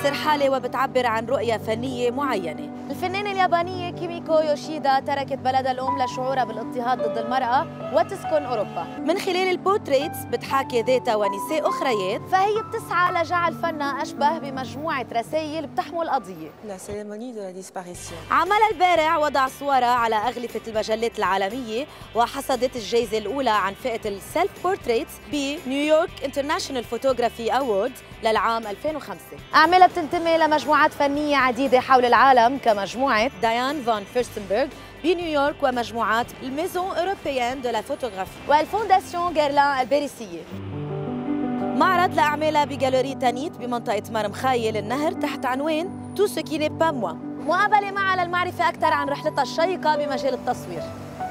بتظهر حالة وبتعبر عن رؤية فنية معينة. الفنانة اليابانية كيميكو يوشيدا تركت بلدها الأم لشعورها بالاضطهاد ضد المرأة وتسكن أوروبا. من خلال البورتريتس بتحاكي ذاتها ونساء أخريات، فهي بتسعى لجعل فنها أشبه بمجموعة رسائل بتحمل قضية. عملها البارع وضع صورها على أغلفة المجلات العالمية وحصدت الجائزة الأولى عن فئة السيلف بورتريتس بنيويورك انترناشونال فوتوغرافي أوورد للعام 2005. أعمالها بتنتمي لمجموعات فنية عديدة حول العالم كمجموعة ديان فان فيرستنبرغ بنيويورك ومجموعات الميزون أوروبيان دو لا فوتوغرافي والفونداسيون غيرلان الباريسية. معرض لأعمالها بجاليري تانيت بمنطقة مرمخايل النهر تحت عنوان تو سو كي ني با موا. مقابلة معها للمعرفة أكثر عن رحلتها الشيقة بمجال التصوير.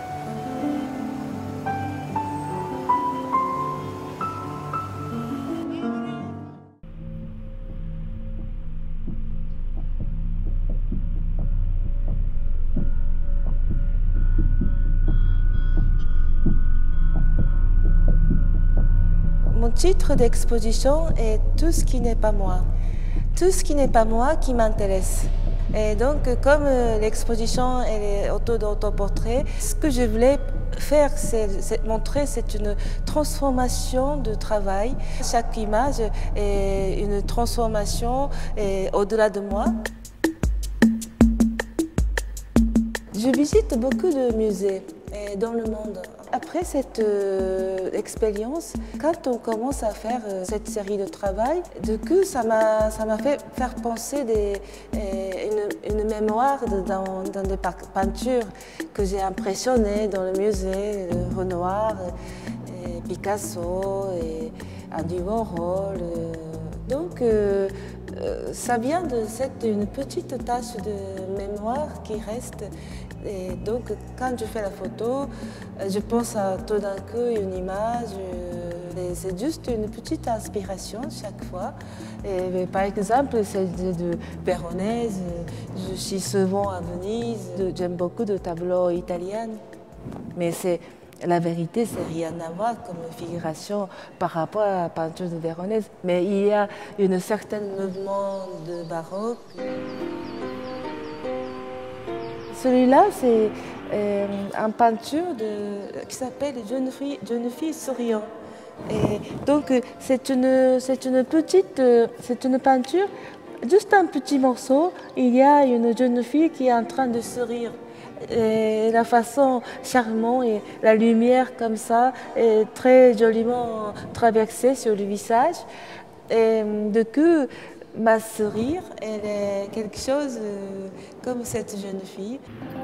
Mon titre d'exposition est Tout ce qui n'est pas moi. Tout ce qui n'est pas moi qui m'intéresse. Et donc, comme l'exposition est d'autoportrait, ce que je voulais faire, c'est montrer, c'est une transformation de travail. Chaque image est une transformation au-delà de moi. Je visite beaucoup de musées dans le monde. Après cette expérience, quand on commence à faire cette série de travail, du coup, ça m'a fait faire penser une mémoire dans des peintures que j'ai impressionnées dans le musée, Renoir, Picasso, et Andy Warhol. Donc, ça vient de une petite tache de mémoire qui reste. Et donc, quand je fais la photo, je pense à tout d'un coup une image. C'est juste une petite inspiration chaque fois. Et, par exemple, celle de Véronèse. Je suis souvent à Venise. J'aime beaucoup de tableaux italiens. Mais la vérité, c'est rien à voir comme figuration par rapport à la peinture de Véronèse. Mais il y a un certain mouvement de baroque. Celui-là, c'est une peinture qui s'appelle Jeune fille souriant. Et donc, c'est une peinture, juste un petit morceau. Il y a une jeune fille qui est en train de sourire. Et la façon charmante et la lumière comme ça est très joliment traversée sur le visage. Et du coup, ma sourire, elle est quelque chose comme cette jeune fille.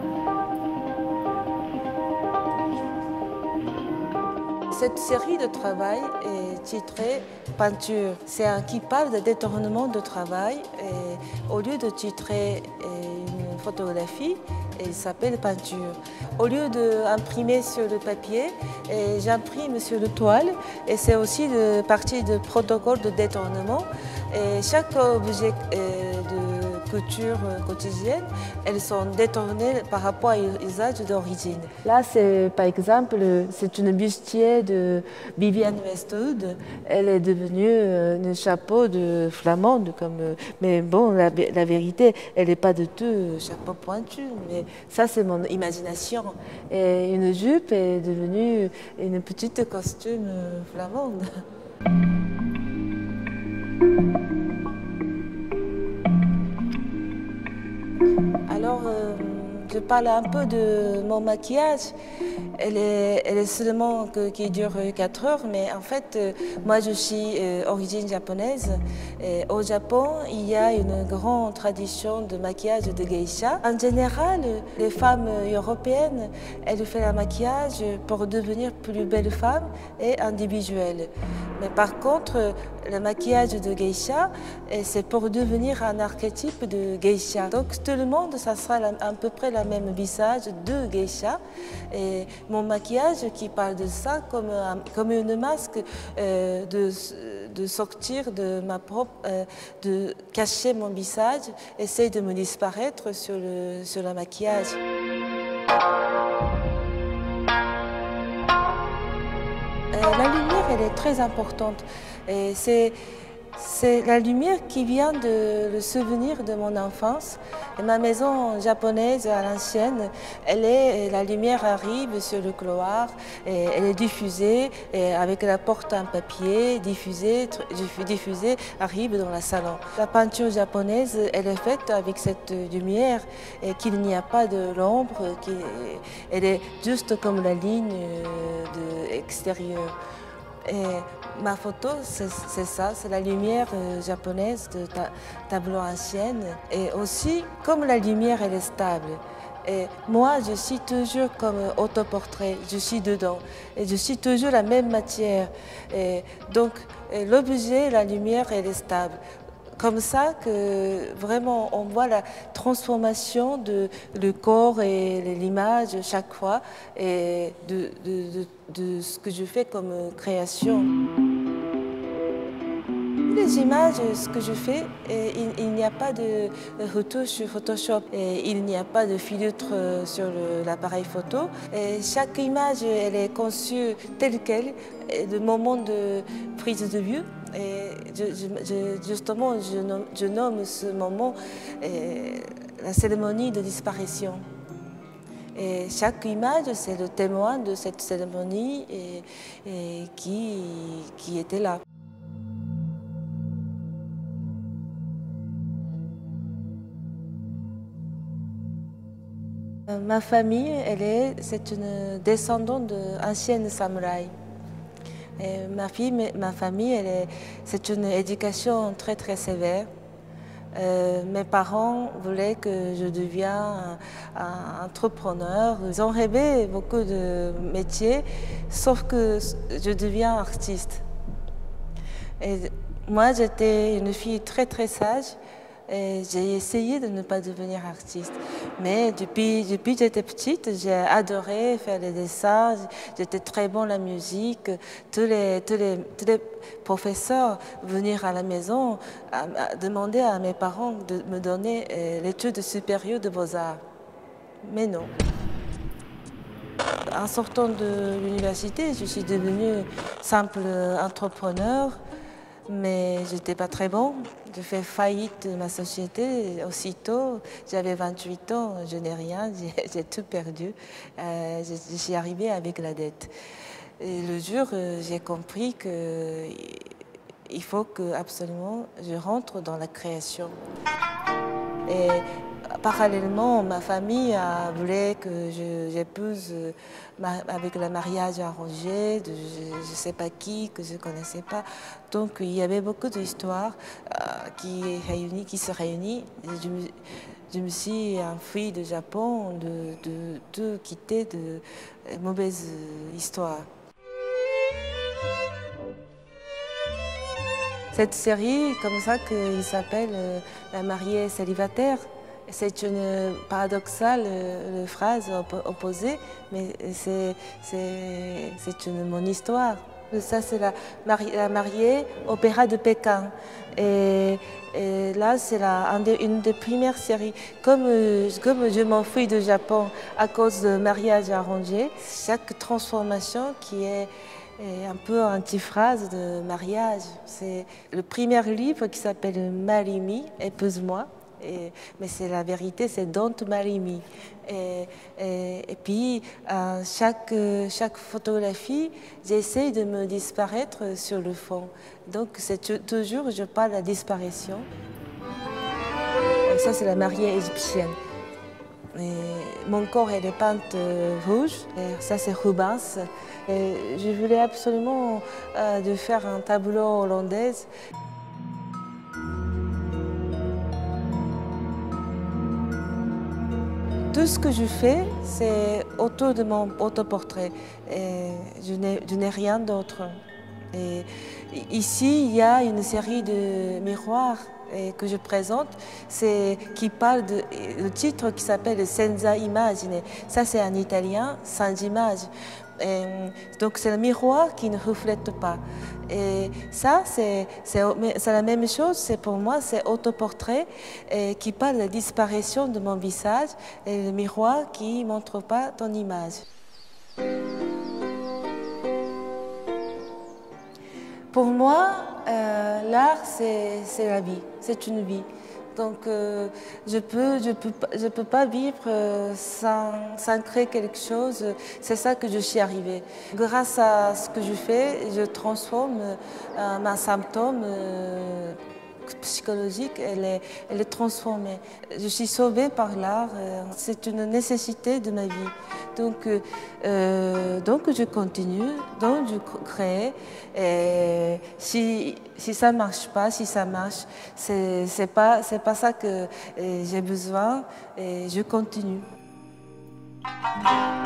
Cette série de travail est titrée Peinture. C'est qui parle de détournement de travail. Et au lieu de titrer une photographie, il s'appelle peinture. Au lieu d'imprimer sur le papier, j'imprime sur le toile. Et c'est aussi partie du protocole de détournement. Et chaque objet de couture quotidienne, elles sont détournées par rapport à l'usage d'origine. Là, par exemple, c'est une bustier de Vivienne Westwood. Elle est devenue un chapeau de flamande. Mais bon, la vérité, elle n'est pas du tout chapeau pointu. Mais ça, c'est mon imagination. Et une jupe est devenue une petite costume flamande. Alors, je parle un peu de mon maquillage. Elle est seulement qui dure 4 heures, mais en fait, moi je suis d'origine japonaise. Et au Japon, il y a une grande tradition de maquillage de geisha. En général, les femmes européennes, elles font le maquillage pour devenir plus belles femmes et individuelles. Mais par contre, le maquillage de geisha, c'est pour devenir un archétype de geisha. Donc tout le monde, ça sera à peu près le même visage de geisha. Et mon maquillage qui parle de ça comme une masque de sortir de ma propre, de cacher mon visage, essayer de me disparaître sur le maquillage. La lumière, elle est très importante. Et C'est la lumière qui vient de le souvenir de mon enfance. Et ma maison japonaise à l'ancienne, la lumière arrive sur le couloir, et elle est diffusée et avec la porte en papier, diffusée, arrive dans le salon. La peinture japonaise, elle est faite avec cette lumière et qu'il n'y a pas de l'ombre, elle est juste comme la ligne extérieure. Et ma photo, c'est ça, c'est la lumière japonaise de tableau ancienne. Et aussi, comme la lumière, elle est stable. Et moi, je suis toujours comme autoportrait, je suis dedans. Et je suis toujours la même matière. Et donc, l'objet, la lumière, elle est stable. Comme ça que vraiment on voit la transformation de le corps et l'image chaque fois et de ce que je fais comme création. Les images, ce que je fais, il n'y a pas de retouche sur Photoshop et il n'y a pas de filtre sur l'appareil photo. Et chaque image, elle est conçue telle qu'elle, le moment de prise de vue. Et justement, je nomme ce moment la cérémonie de disparition. Et chaque image, c'est le témoin de cette cérémonie et qui était là. Ma famille, c'est une descendante d'anciennes samouraïs. Et ma famille, c'est une éducation très très sévère. Mes parents voulaient que je devienne un entrepreneur. Ils ont rêvé beaucoup de métiers, sauf que je deviens artiste. Et moi, j'étais une fille très très sage. J'ai essayé de ne pas devenir artiste. Mais depuis que j'étais petite, j'ai adoré faire les dessins. J'étais très bon à la musique. Tous les professeurs venir à la maison demander à mes parents de me donner l'étude supérieure de beaux-arts. Mais non. En sortant de l'université, je suis devenue simple entrepreneur. Mais je n'étais pas très bon. J'ai fait faillite de ma société aussitôt. J'avais 28 ans, je n'ai rien, j'ai tout perdu. Je suis arrivée avec la dette. Et le jour, j'ai compris qu'il faut que absolument je rentre dans la création. Et parallèlement, ma famille voulait que j'épouse avec le mariage arrangé, de je ne sais pas qui, que je ne connaissais pas. Donc il y avait beaucoup d'histoires qui se réunissent. Je me suis enfuie du Japon, de quitter de mauvaises histoires. Cette série, comme ça, qu'il s'appelle La mariée célibataire. C'est une paradoxale phrase opposée, mais c'est mon histoire. Ça, c'est la mariée opéra de Pékin. Et là, c'est une des premières séries. Comme je m'enfuis du Japon à cause de mariage arrangé, chaque transformation qui est un peu antiphrase de mariage. C'est le premier livre qui s'appelle Marry Me, épouse-moi. Mais c'est la vérité, c'est Don't Marry Me. Et puis, chaque photographie, j'essaie de me disparaître sur le fond. Donc, c'est toujours, je parle de la disparition. Et ça, c'est la mariée égyptienne. Et mon corps, elle est peinte rouge. Et ça, c'est Rubens. Et je voulais absolument de faire un tableau hollandais. Tout ce que je fais, c'est autour de mon autoportrait. Et je n'ai rien d'autre. Et ici, il y a une série de miroirs que je présente, qui parle le titre qui s'appelle Senza Immagine. Ça, c'est en italien, sans image. Donc, c'est le miroir qui ne reflète pas. Et ça, c'est la même chose. Pour moi, c'est autoportrait qui parle de la disparition de mon visage et le miroir qui ne montre pas ton image. Pour moi, l'art, c'est la vie, c'est une vie. Donc, je peux pas vivre sans créer quelque chose. C'est ça que je suis arrivée. Grâce à ce que je fais, je transforme ma symptôme psychologique, elle est transformée. Je suis sauvée par l'art, c'est une nécessité de ma vie. Donc je continue, donc je crée. Et si ça marche pas, si ça marche, c'est pas ça que j'ai besoin et je continue.